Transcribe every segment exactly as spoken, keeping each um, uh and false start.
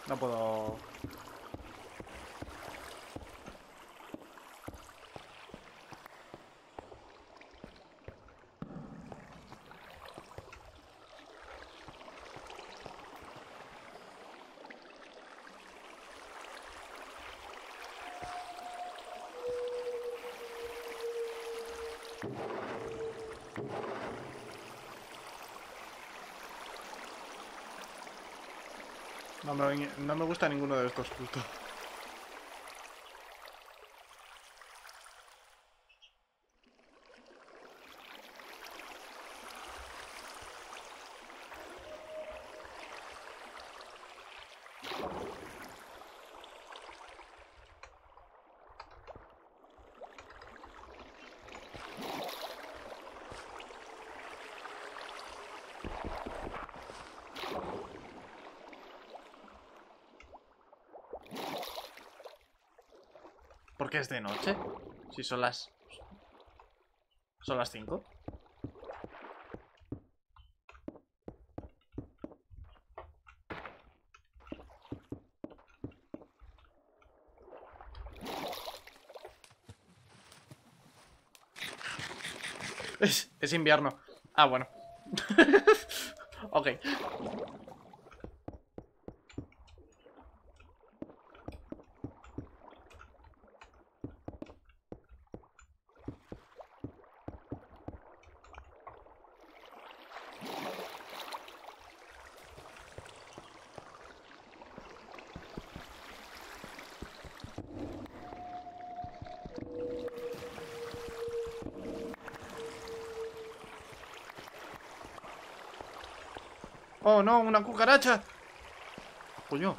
No puedo... No me, no me gusta ninguno de estos justo. ¿Por qué es de noche? Si son las... Son las cinco. Es, es invierno. Ah, bueno. Ok. Oh, no, una cucaracha. Coño.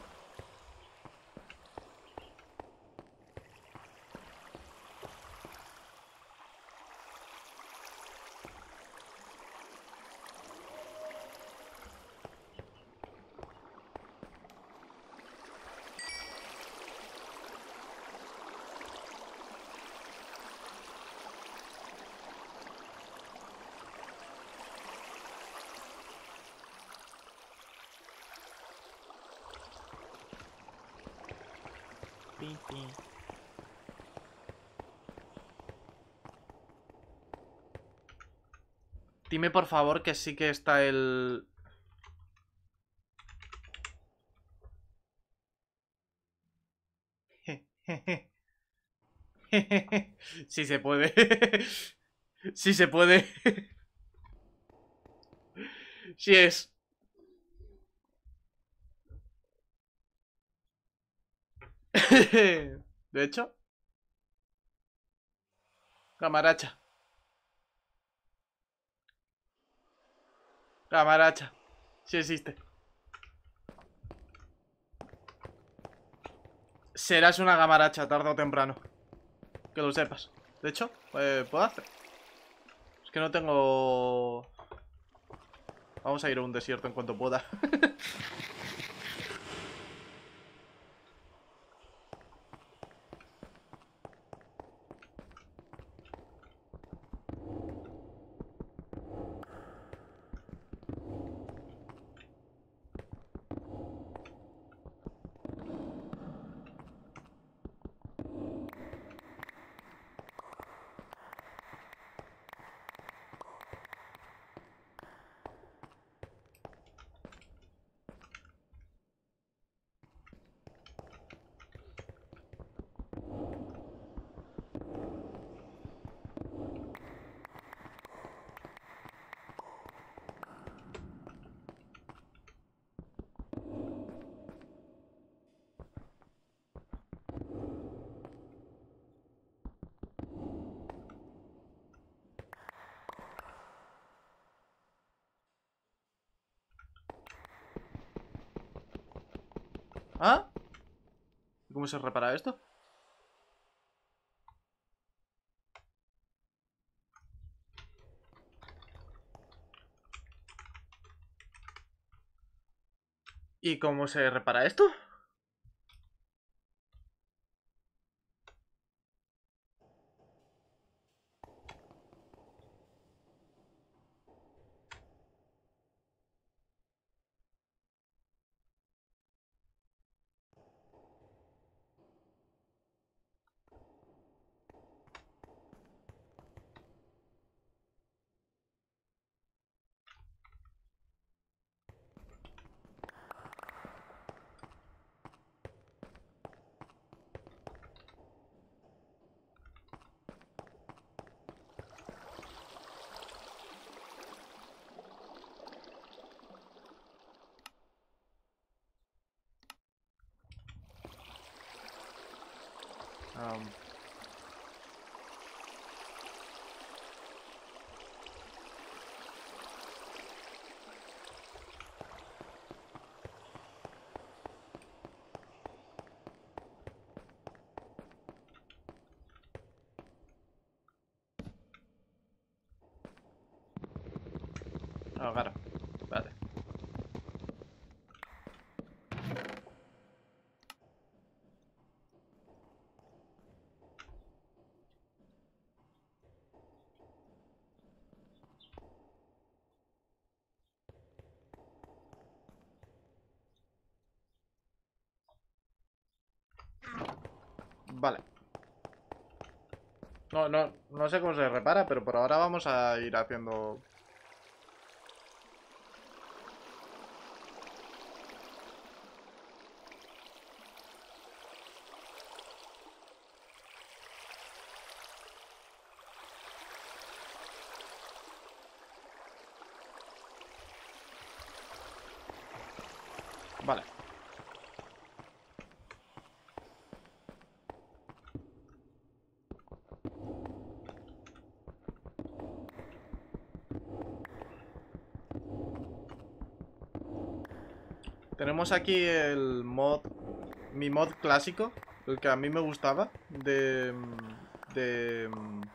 Pin, pin. Dime por favor que sí que está el... Sí se puede. Sí se puede. Sí es. De hecho, camaracha. Camaracha. Sí existe. Serás una gamaracha tarde o temprano. Que lo sepas. De hecho, eh, puedo hacer. Es que no tengo... Vamos a ir a un desierto en cuanto pueda. ¿Ah? ¿Cómo se repara esto? ¿Y cómo se repara esto? Um, Ah, claro. Vale. Vale. No, no, no sé cómo se repara, pero por ahora vamos a ir haciendo... Vale. Tenemos aquí el mod... Mi mod clásico, el que a mí me gustaba, de... De...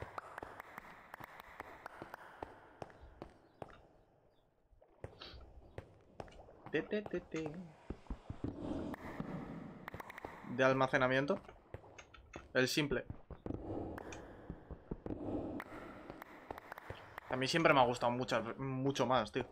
De, de, de, de, de almacenamiento. El simple. A mí siempre me ha gustado mucho, mucho más, tío.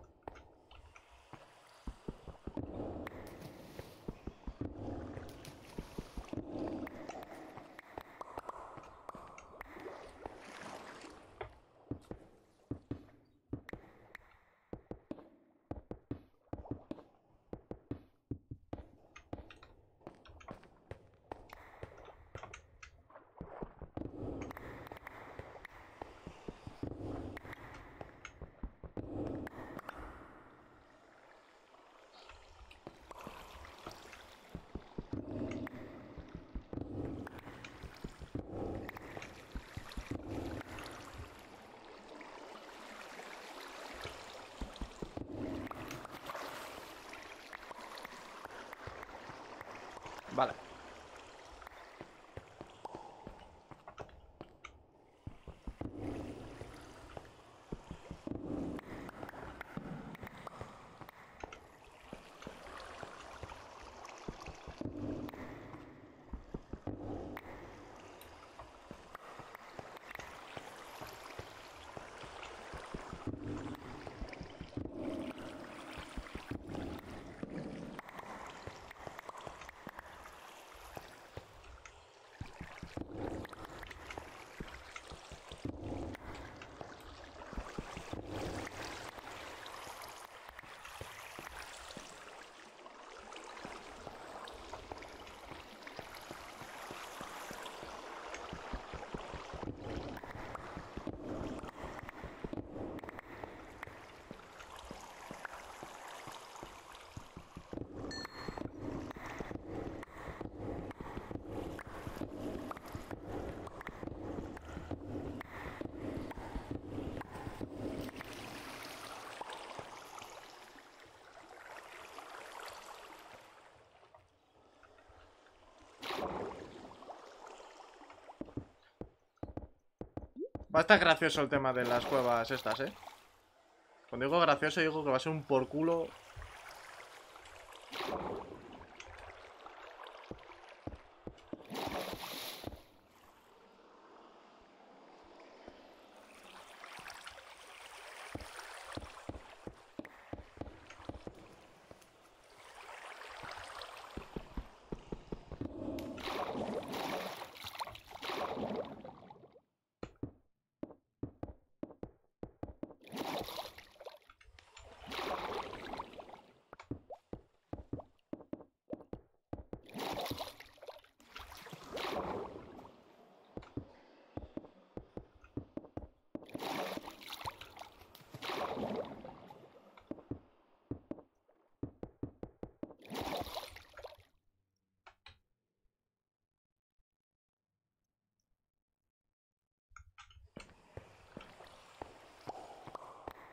Vale. Va a estar gracioso el tema de las cuevas estas, ¿eh? Cuando digo gracioso digo que va a ser un por culo.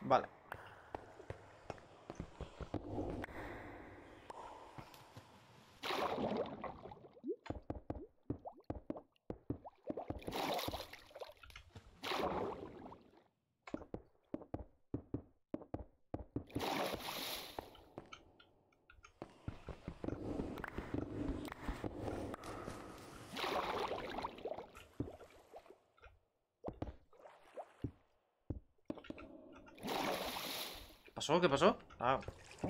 Vale. ¿Qué pasó? ¿Qué pasó? Ah.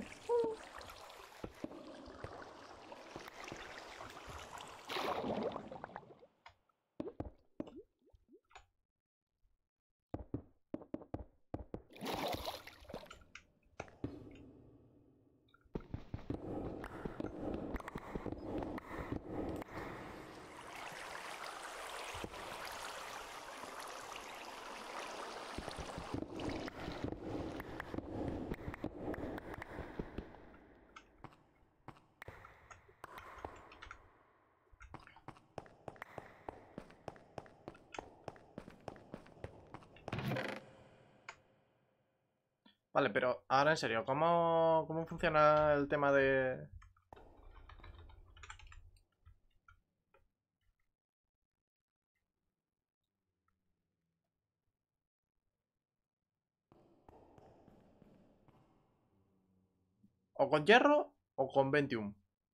Vale, pero ahora en serio, ¿cómo, cómo funciona el tema de...? ¿O con hierro o con veintiún?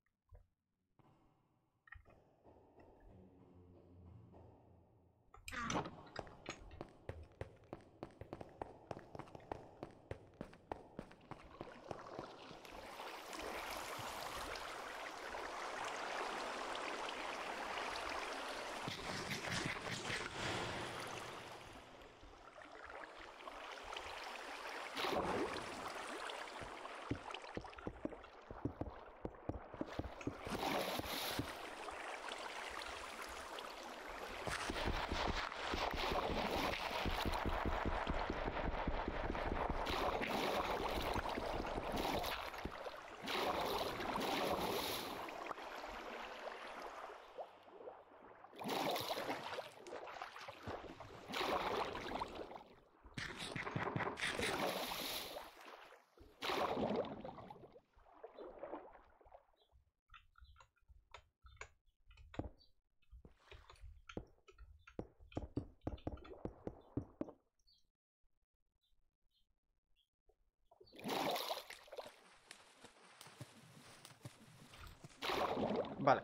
Vale.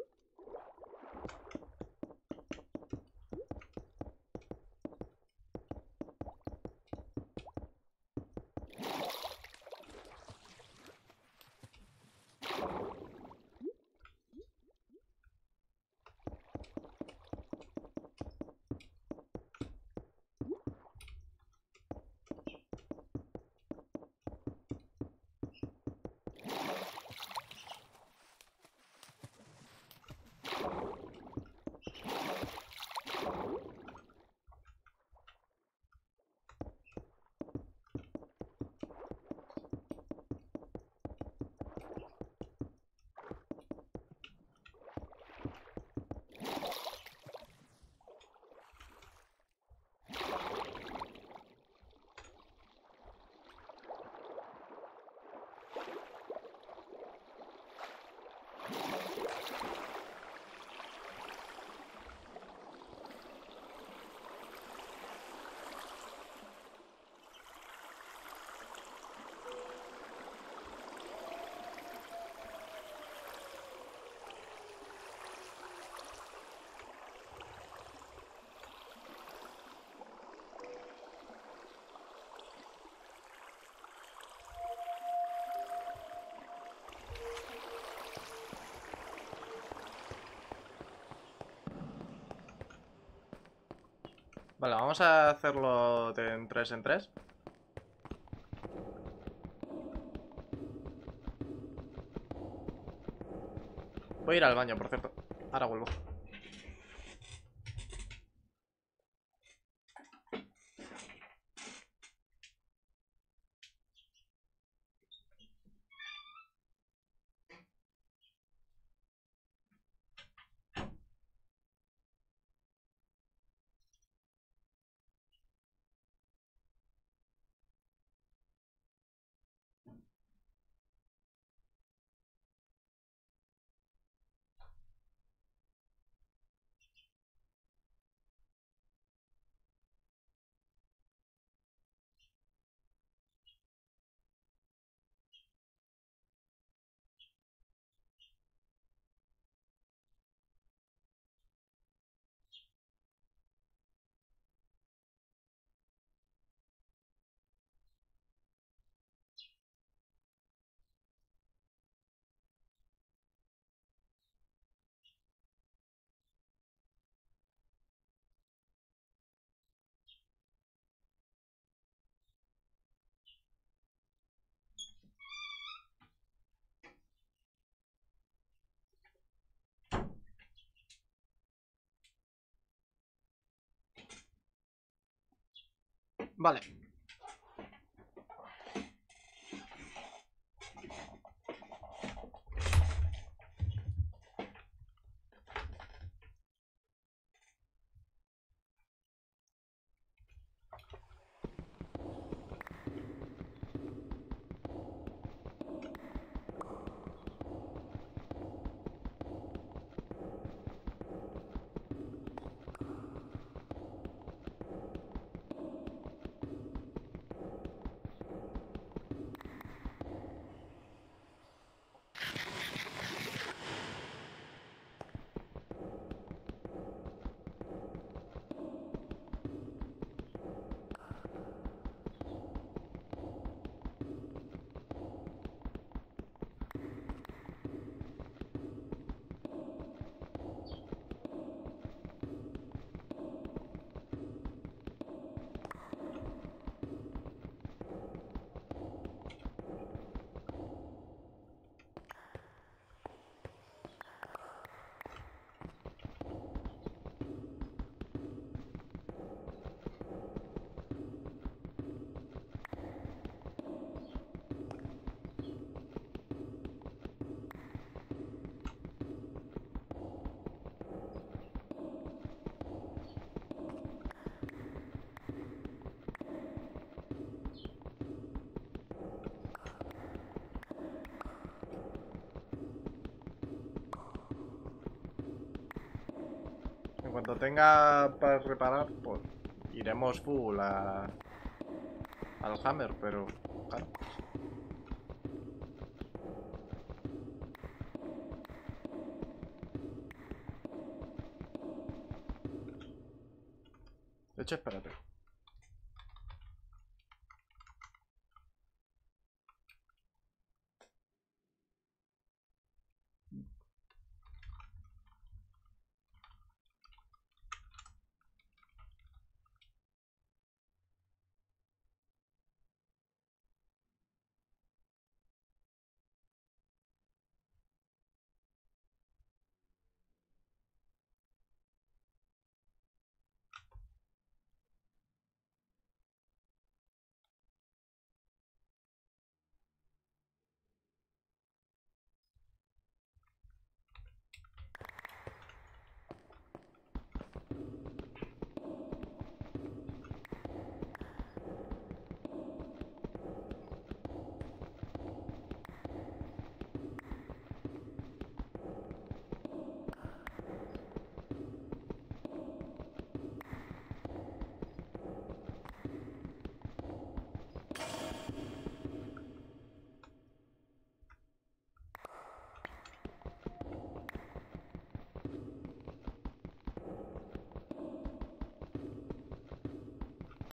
Vale, vamos a hacerlo de en tres en tres. Voy a ir al baño, por cierto. Ahora vuelvo. Vale. En cuanto tenga para reparar, pues iremos full a, al Hammer, pero claro. De hecho, espérate.